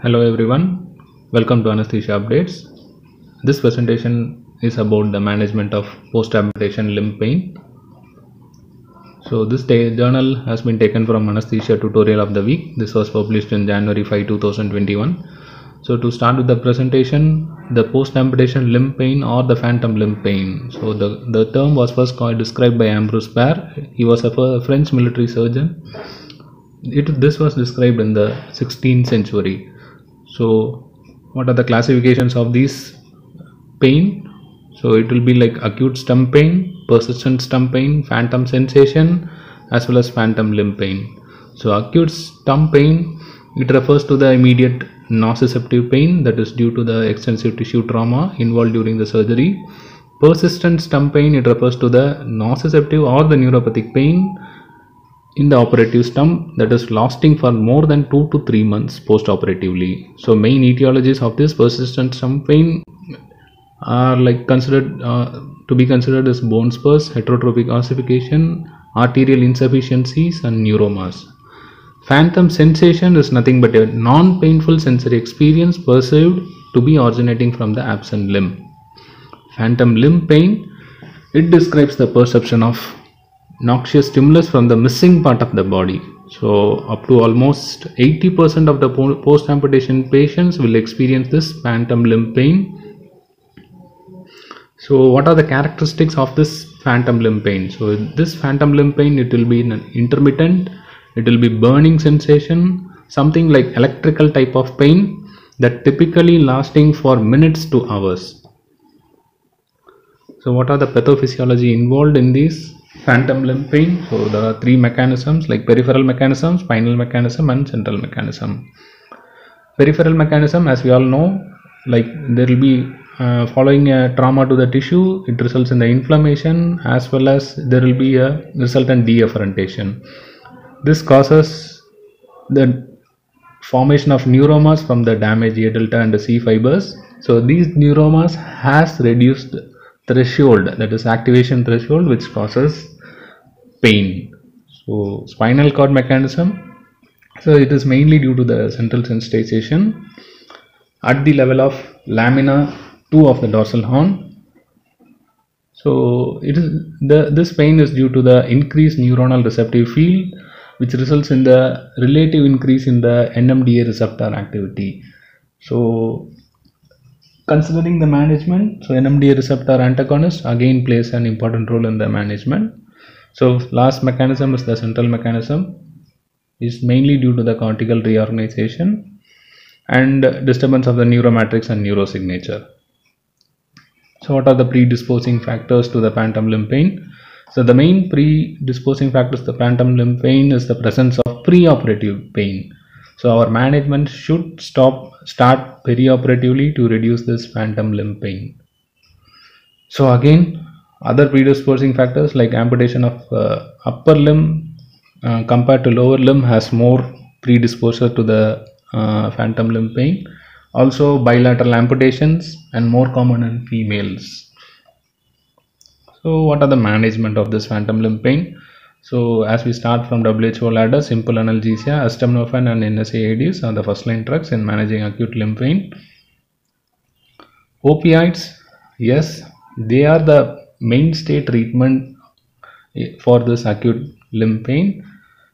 Hello everyone, welcome to Anesthesia Updates. This presentation is about the management of post-amputation limb pain. So this journal has been taken from Anesthesia Tutorial of the Week. This was published in January 5, 2021. So to start with the presentation, the post-amputation limb pain or the phantom limb pain. So the term was first described by Ambrose Pare. He was a French military surgeon. This was described in the 16th century. So what are the classifications of these pain? So it will be like acute stump pain, persistent stump pain, phantom sensation, as well as phantom limb pain. So acute stump pain, it refers to the immediate nociceptive pain that is due to the extensive tissue trauma involved during the surgery. Persistent stump pain, it refers to the nociceptive or the neuropathic pain in the operative stump that is lasting for more than 2 to 3 months post-operatively. So main etiologies of this persistent stump pain are like considered to be considered as bone spurs, heterotrophic ossification, arterial insufficiencies, and neuromas. Phantom sensation is nothing but a non-painful sensory experience perceived to be originating from the absent limb. Phantom limb pain, it describes the perception of noxious stimulus from the missing part of the body. So up to almost 80% of the post-amputation patients will experience this phantom limb pain. So what are the characteristics of this phantom limb pain? So this phantom limb pain, it will be intermittent, it will be burning sensation, something like electrical type of pain that typically lasting for minutes to hours. So what are the pathophysiology involved in these phantom limb pain? So there are three mechanisms like peripheral mechanism, spinal mechanism, and central mechanism. Peripheral mechanism, as we all know, like there will be following a trauma to the tissue, it results in the inflammation as well as there will be a resultant deafferentation. This causes the formation of neuromas from the damaged A delta and the C fibers. So these neuromas has reduced threshold, that is activation threshold, which causes pain. So spinal cord mechanism, so it is mainly due to the central sensitization at the level of lamina 2 of the dorsal horn. So it is this pain is due to the increased neuronal receptive field, which results in the relative increase in the NMDA receptor activity. So considering the management, so NMDA receptor antagonist again plays an important role in the management. So last mechanism is the central mechanism, is mainly due to the cortical reorganization and disturbance of the neuromatrix and neurosignature. So what are the predisposing factors to the phantom limb pain? So the main predisposing factors to the phantom limb pain is the presence of preoperative pain. So our management should start perioperatively to reduce this phantom limb pain. So again, other predisposing factors like amputation of upper limb compared to lower limb has more predisposure to the phantom limb pain. Also bilateral amputations and more common in females. So what are the management of this phantom limb pain? So as we start from WHO ladder, simple analgesia, acetaminophen and NSAIDs are the first line drugs in managing acute limb pain. Opioids, yes, they are the mainstay treatment for this acute limb pain.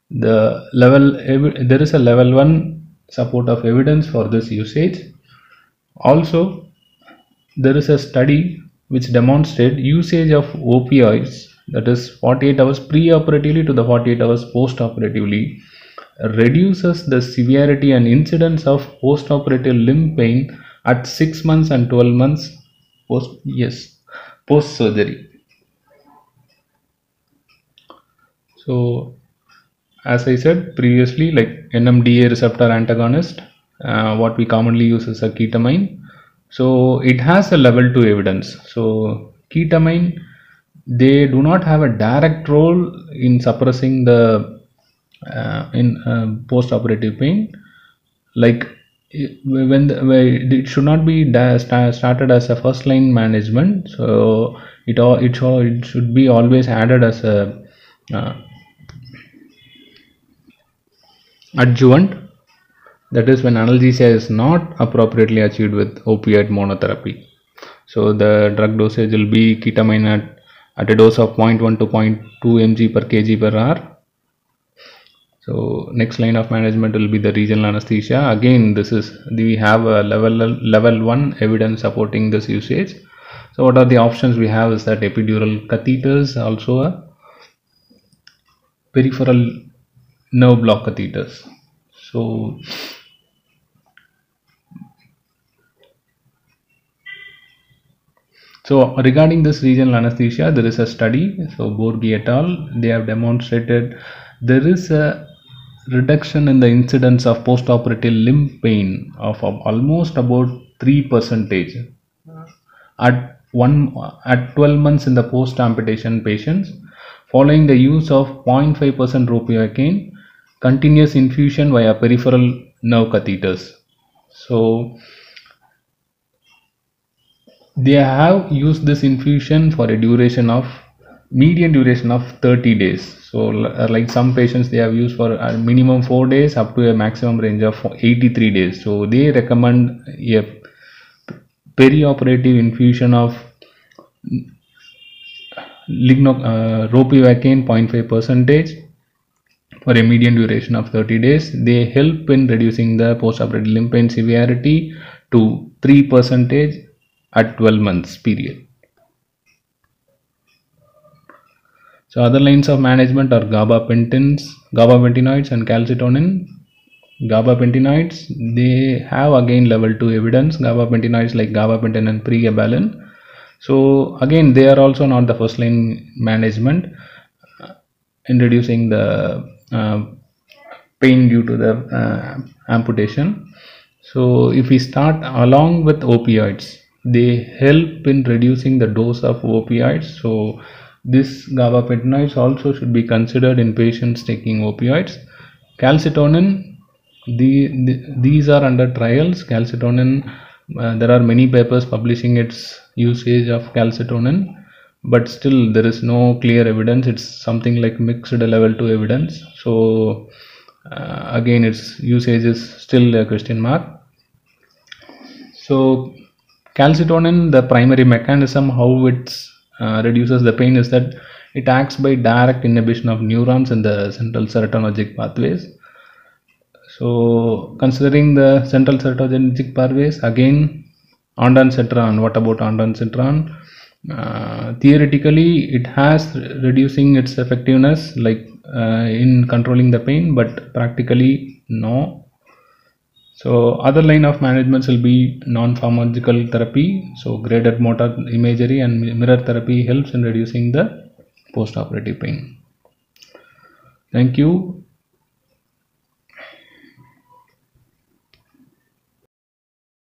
There is a level 1 support of evidence for this usage. Also, there is a study which demonstrated usage of opioids, that is 48 hours pre-operatively to the 48 hours post-operatively, reduces the severity and incidence of post-operative limb pain at 6 months and 12 months post-surgery. So as I said previously, like NMDA receptor antagonist, what we commonly use is a ketamine. So it has a level 2 evidence. So ketamine, they do not have a direct role in suppressing the post-operative pain. Like it should not be started as a first line management. So it should be always added as a adjuvant. That is when analgesia is not appropriately achieved with opioid monotherapy. So the drug dosage will be ketamine at a dose of 0.1 to 0.2 mg per kg per hour. So next line of management will be the regional anesthesia. Again, we have a level 1 evidence supporting this usage. So what are the options we have is that epidural catheters, also a peripheral nerve block catheters. So regarding this regional anesthesia, there is a study. So Borghi et al. They have demonstrated there is a reduction in the incidence of postoperative limb pain of almost about 3% at 12 months in the post amputation patients following the use of 0.5% ropivacaine continuous infusion via peripheral nerve catheters. So they have used this infusion for a median duration of 30 days. So like some patients they have used for a minimum 4 days up to a maximum range of 83 days. So they recommend a perioperative infusion of ropivacaine 0.5% for a median duration of 30 days. They help in reducing the postoperative limb pain severity to 3% at 12 months period. So other lines of management are gabapentinoids and calcitonin. Gabapentinoids, they have again level 2 evidence. Gabapentinoids like gabapentin and pregabalin. So again, they are also not the first line management in reducing the pain due to the amputation. So if we start along with opioids, they help in reducing the dose of opioids. So this gabapentinoids also should be considered in patients taking opioids. Calcitonin, these are under trials. Calcitonin, there are many papers publishing its usage of calcitonin, but still there is no clear evidence. It's something like mixed level 2 evidence. So again, its usage is still a question mark. So calcitonin, the primary mechanism how it reduces the pain is that it acts by direct inhibition of neurons in the central serotonergic pathways. So considering the central serotonergic pathways, again ondansetron. What about ondansetron? Theoretically, it has reducing its effectiveness like in controlling the pain, but practically no. So other line of management will be non-pharmacological therapy. So graded motor imagery and mirror therapy helps in reducing the post-operative pain. Thank you.